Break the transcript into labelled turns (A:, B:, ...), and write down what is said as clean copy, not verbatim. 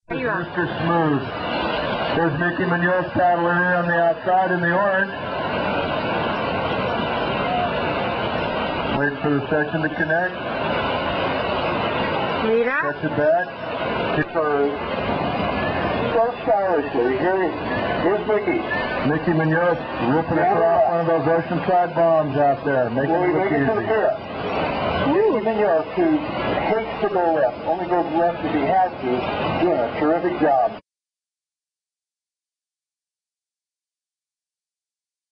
A: Mr. Smooth. There's Mikey Muñoz paddling in on the outside in the orange. Waiting for the section to connect. Catch it back.
B: So stylishly. Here's Mickey.
A: Mickey Muñoz ripping across one of those Oceanside bombs out there. Making it look easy.
B: Mikey Muñoz, who hates to go left, only goes left if he has to, doing a terrific job.